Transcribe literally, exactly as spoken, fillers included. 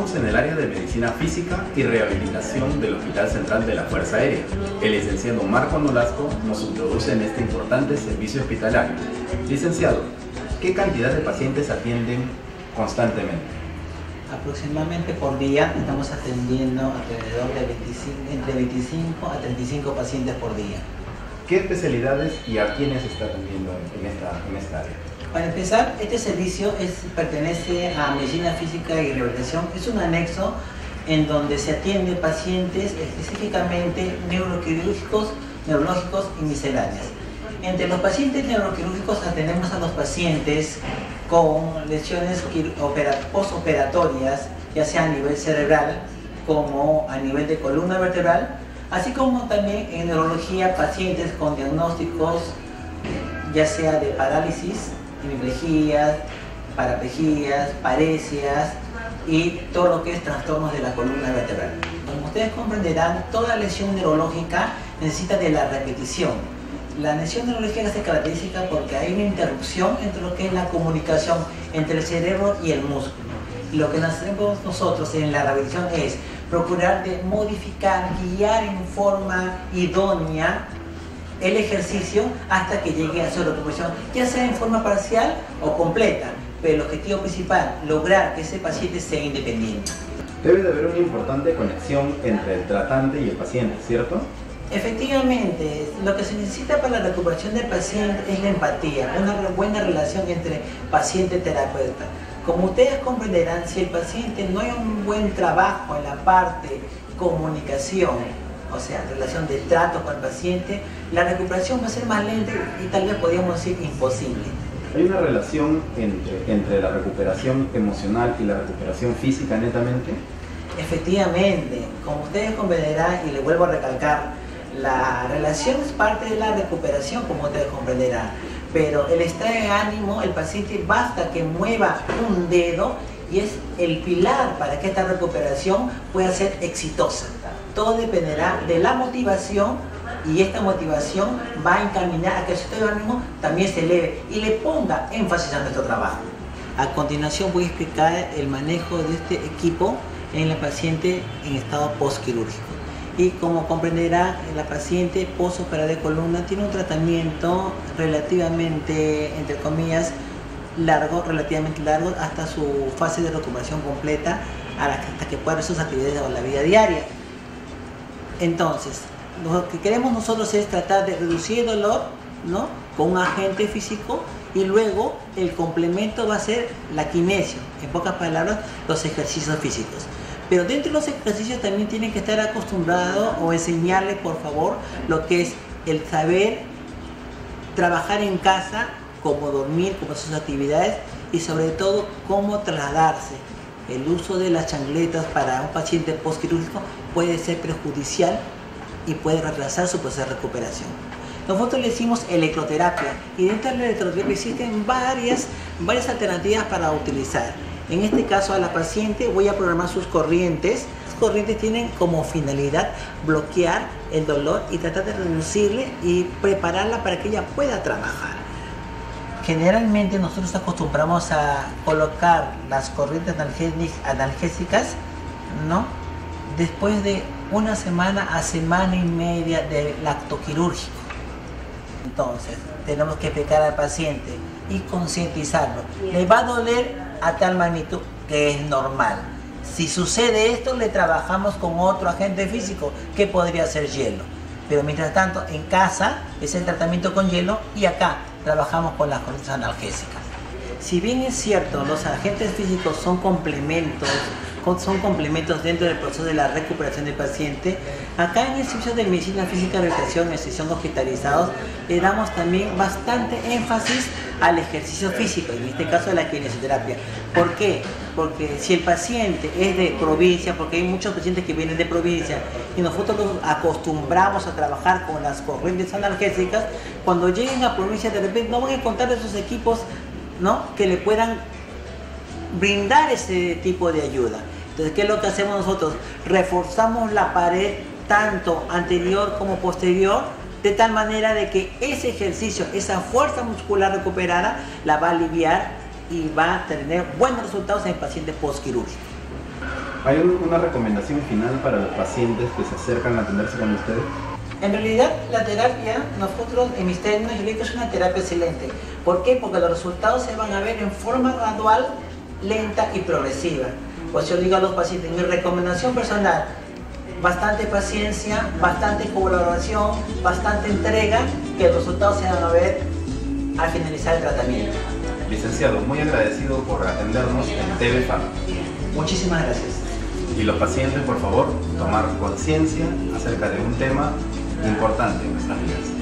encontramos en el área de Medicina Física y Rehabilitación del Hospital Central de la Fuerza Aérea. El licenciado Marco Nolasco nos introduce en este importante servicio hospitalario. Licenciado, ¿qué cantidad de pacientes atienden constantemente? Aproximadamente por día estamos atendiendo alrededor de veinticinco, entre veinticinco a treinta y cinco pacientes por día. ¿Qué especialidades y a quiénes está atendiendo en esta, en esta área? Para empezar, este servicio es, pertenece a Medicina Física y Rehabilitación. Es un anexo en donde se atiende pacientes específicamente neuroquirúrgicos, neurológicos y misceláneas. Entre los pacientes neuroquirúrgicos atendemos a los pacientes con lesiones postoperatorias, ya sea a nivel cerebral como a nivel de columna vertebral, así como también en neurología pacientes con diagnósticos ya sea de parálisis, hemiplejías, paraplejías, paresias y todo lo que es trastornos de la columna vertebral. Como ustedes comprenderán, toda lesión neurológica necesita de la repetición. La lesión neurológica se caracteriza porque hay una interrupción entre lo que es la comunicación entre el cerebro y el músculo. Y lo que hacemos nosotros en la rehabilitación es procurar de modificar, guiar en forma idónea el ejercicio hasta que llegue a su recuperación, ya sea en forma parcial o completa, pero el objetivo principal, lograr que ese paciente sea independiente. Debe de haber una importante conexión entre el tratante y el paciente, ¿cierto? Efectivamente, lo que se necesita para la recuperación del paciente es la empatía, una buena relación entre paciente y terapeuta. Como ustedes comprenderán, si el paciente no hay un buen trabajo en la parte comunicación, o sea, relación de trato con el paciente, la recuperación va a ser más lenta y tal vez podríamos decir imposible. ¿Hay una relación entre, entre la recuperación emocional y la recuperación física netamente? Efectivamente, como ustedes comprenderán y les vuelvo a recalcar, la relación es parte de la recuperación, como ustedes comprenderán, pero el estado de ánimo, el paciente basta que mueva un dedo y es el pilar para que esta recuperación pueda ser exitosa. Todo dependerá de la motivación y esta motivación va a encaminar a que su estado de ánimo también se eleve y le ponga énfasis a nuestro trabajo. A continuación voy a explicar el manejo de este equipo en la paciente en estado postquirúrgico. Y como comprenderá, la paciente postoperada de columna tiene un tratamiento relativamente, entre comillas, largo, relativamente largo, hasta su fase de recuperación completa, hasta que pueda hacer sus actividades o la vida diaria. Entonces, lo que queremos nosotros es tratar de reducir el dolor, ¿no?, con un agente físico, y luego el complemento va a ser la kinesio, en pocas palabras, los ejercicios físicos. Pero dentro de los ejercicios también tienen que estar acostumbrados o enseñarle, por favor, lo que es el saber trabajar en casa, cómo dormir, cómo hacer sus actividades y sobre todo cómo trasladarse. El uso de las chancletas para un paciente postquirúrgico puede ser perjudicial y puede retrasar su proceso de recuperación. Nosotros le hicimos electroterapia y dentro de la electroterapia existen varias, varias alternativas para utilizar. En este caso a la paciente voy a programar sus corrientes. Las corrientes tienen como finalidad bloquear el dolor y tratar de reducirle y prepararla para que ella pueda trabajar. Generalmente nosotros acostumbramos a colocar las corrientes analgésicas, ¿no?, después de una semana a semana y media de acto quirúrgico. Entonces tenemos que explicar al paciente y concientizarlo. Le va a doler a tal magnitud que es normal. Si sucede esto, le trabajamos con otro agente físico que podría ser hielo. Pero mientras tanto, en casa es el tratamiento con hielo y acá trabajamos con las corrientes analgésicas. Si bien es cierto, los agentes físicos son complementos, son complementos dentro del proceso de la recuperación del paciente, acá en el servicio de Medicina Física y Rehabilitación, en sesión hospitalizados, le damos también bastante énfasis al ejercicio físico, en este caso de la kinesioterapia. ¿Por qué? Porque si el paciente es de provincia, porque hay muchos pacientes que vienen de provincia y nosotros los acostumbramos a trabajar con las corrientes analgésicas, cuando lleguen a provincia de repente no van a encontrar esos equipos, ¿no?, que le puedan brindar ese tipo de ayuda. Entonces, ¿qué es lo que hacemos nosotros? Reforzamos la pared tanto anterior como posterior, de tal manera de que ese ejercicio, esa fuerza muscular recuperada, la va a aliviar y va a tener buenos resultados en el paciente postquirúrgico. ¿Hay un- una recomendación final para los pacientes que se acercan a atenderse con ustedes? En realidad, la terapia, nosotros en mis términos, yo digo que es una terapia excelente. ¿Por qué? Porque los resultados se van a ver en forma gradual, lenta y progresiva. Pues yo digo a los pacientes, mi recomendación personal, bastante paciencia, bastante colaboración, bastante entrega, que los resultados se van a ver al finalizar el tratamiento. Licenciado, muy agradecido por atendernos en T V Pharma. Muchísimas gracias. Y los pacientes, por favor, tomar conciencia acerca de un tema importante en nuestras vidas.